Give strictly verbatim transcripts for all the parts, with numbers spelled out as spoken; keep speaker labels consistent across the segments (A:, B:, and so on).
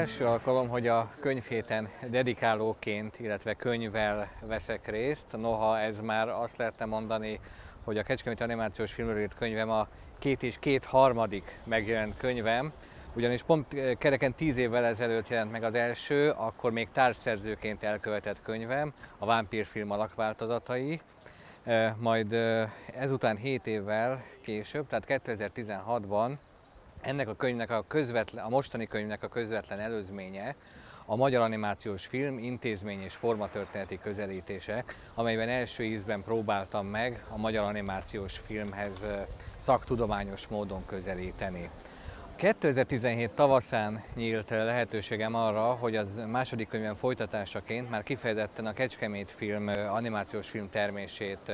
A: első alkalom, hogy a könyvhéten dedikálóként, illetve könyvvel veszek részt. Noha ez már azt lehetne mondani, hogy a Kecskeméti Animációs Filmről írt könyvem a két és két harmadik megjelent könyvem, ugyanis pont kereken tíz évvel ezelőtt jelent meg az első, akkor még társszerzőként elkövetett könyvem, a Vámpírfilm alakváltozatai. Majd ezután hét évvel később, tehát kétezer-tizenhatban ennek a könyvnek a közvetlen, a mostani könyvnek a közvetlen előzménye a Magyar Animációs Film intézmény és formatörténeti közelítése, amelyben első ízben próbáltam meg a magyar animációs filmhez szaktudományos módon közelíteni. kétezer-tizenhét tavaszán nyílt lehetőségem arra, hogy az második könyvem folytatásaként már kifejezetten a Kecskemét film, animációs film termését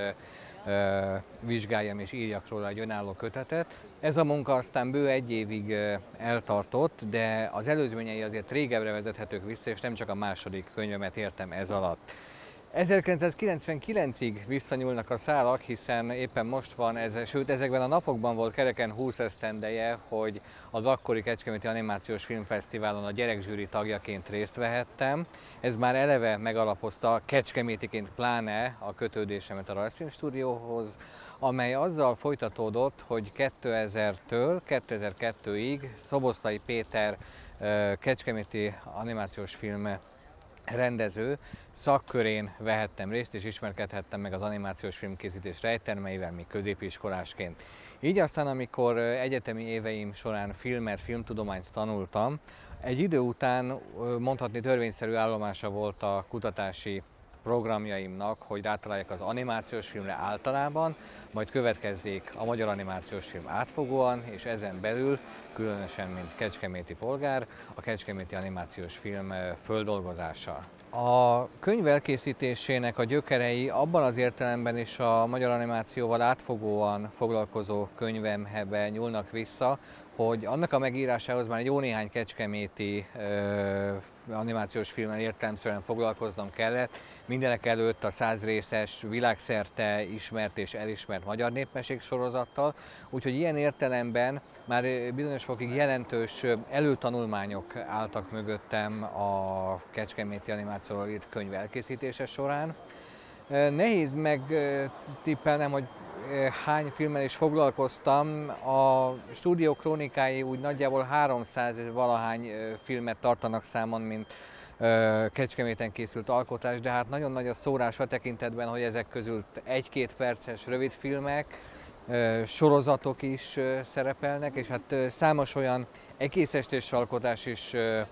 A: vizsgáljam és írjak róla egy önálló kötetet. Ez a munka aztán bő egy évig eltartott, de az előzményei azért régebbre vezethetők vissza, és nem csak a második könyvemet értem ez alatt. ezerkilencszázkilencvenkilencig visszanyúlnak a szálak, hiszen éppen most van, ez, sőt ezekben a napokban volt kereken húsz esztendeje, hogy az akkori Kecskeméti Animációs Filmfesztiválon a gyerekzsűri tagjaként részt vehettem. Ez már eleve megalapozta kecskemétiként pláne a kötődésemet a Rajzfilm Stúdióhoz, amely azzal folytatódott, hogy kétezertől kétezer-kettőig Szoboszlai Péter kecskeméti animációs film rendező szakkörén vehettem részt, és ismerkedhettem meg az animációs filmkészítés rejtelmeivel még középiskolásként. Így aztán, amikor egyetemi éveim során filmet, filmtudományt tanultam, egy idő után mondhatni törvényszerű állomása volt a kutatási programjaimnak, hogy rátaláljak az animációs filmre általában, majd következzék a magyar animációs film átfogóan, és ezen belül, különösen mint kecskeméti polgár, a kecskeméti animációs film földolgozása. A könyv elkészítésének a gyökerei abban az értelemben is a magyar animációval átfogóan foglalkozó könyvembe nyúlnak vissza, hogy annak a megírásához már jó néhány kecskeméti ö, animációs filmmel értelemszerűen foglalkoznom kellett. Mindenek előtt a százrészes, világszerte ismert és elismert magyar népmesék sorozattal, úgyhogy ilyen értelemben már bizonyos fokig jelentős előtanulmányok álltak mögöttem a kecskeméti animációról írt könyv elkészítése során. Nehéz megtippelnem, hogy hány filmmel is foglalkoztam. A stúdió krónikái úgy nagyjából háromszáz valahány filmet tartanak számon, mint Kecskeméten készült alkotás, de hát nagyon nagy a szórás a tekintetben, hogy ezek közül egy-két perces rövid filmek, sorozatok is szerepelnek, és hát számos olyan egész estés alkotás is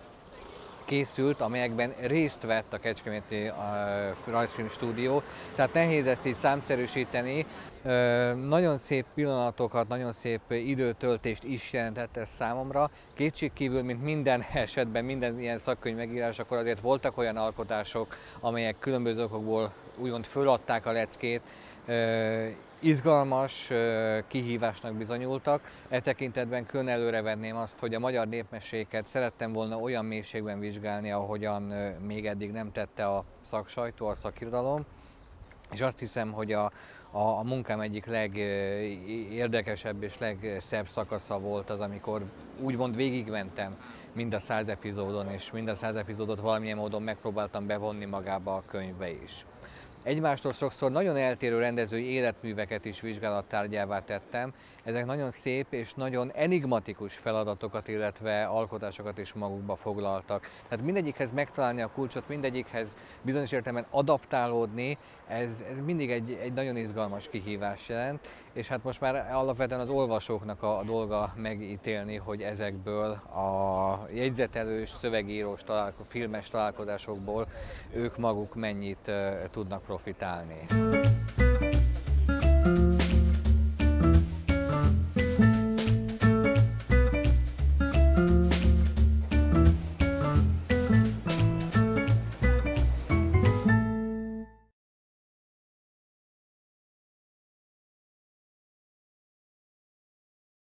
A: készült, amelyekben részt vett a Kecskeméti Rajzfilm Stúdió, tehát nehéz ezt így számszerűsíteni. Nagyon szép pillanatokat, nagyon szép időtöltést is jelentett ez számomra. Kétségkívül, mint minden esetben, minden ilyen szakkönyv megírás, akkor azért voltak olyan alkotások, amelyek különböző okokból úgymond föladták a leckét, izgalmas kihívásnak bizonyultak. E tekintetben külön előrevenném azt, hogy a magyar népmeséket szerettem volna olyan mélységben vizsgálni, ahogyan még eddig nem tette a szaksajtó, a szakirodalom. És azt hiszem, hogy a, a, a munkám egyik legérdekesebb és legszebb szakasza volt az, amikor úgymond végigmentem mind a száz epizódon, és mind a száz epizódot valamilyen módon megpróbáltam bevonni magába a könyvbe is. Egymástól sokszor nagyon eltérő rendezői életműveket is vizsgálattárgyává tettem. Ezek nagyon szép és nagyon enigmatikus feladatokat, illetve alkotásokat is magukba foglaltak. Tehát mindegyikhez megtalálni a kulcsot, mindegyikhez bizonyos értelemben adaptálódni, ez, ez mindig egy, egy nagyon izgalmas kihívás jelent, és hát most már alapvetően az olvasóknak a, a dolga megítélni, hogy ezekből a jegyzetelős, szövegírós, találko, filmes találkozásokból ők maguk mennyit uh, tudnak profitálni.